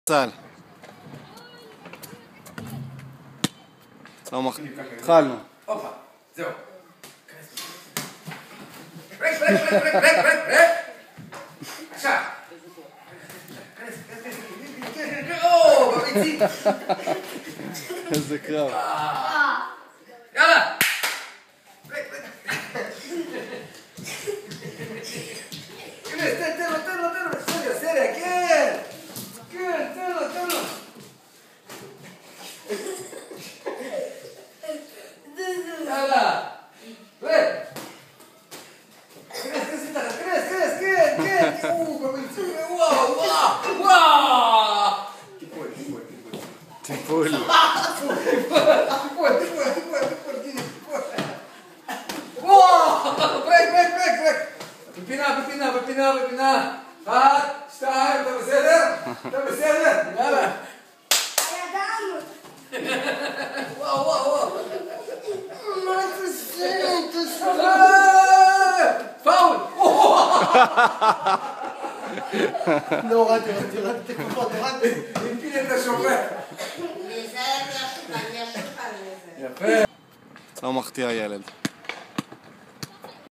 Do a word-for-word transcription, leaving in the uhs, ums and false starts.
צהל. לא מח... התחלנו. הופה, זהו. רגע, רגע, רגע, רגע, רגע, רגע. עכשיו. או, בביצים. איזה קרב. יאללה. תן לו, תן לו, תן לו. סריה, סריה, כן. כן, תן לו, תן לו. יאללה. רד. כנס, כנס מתחת, כנס, כנס, כן, כן. או, בביצים, וואו, וואו, וואו. טיפול, טיפול, טיפול. טיפול. טיפול, טיפול, טיפול, טיפול, טיפול. וואו, ברק, ברק, ברק, ברק. בפינה, בפינה, בפינה, בפינה. אחת, שתיים, אתה בסדר? אתה בסדר? יאללה. וואו, וואו, וואו. מה תעשה? תעשה. פאול. לא, הורדתי, הורדתי, הורדתי, הורדתי. הפיל את השופט. אני אשאיר לך, אני אשאיר לך. יפה. לא מחטיא הילד.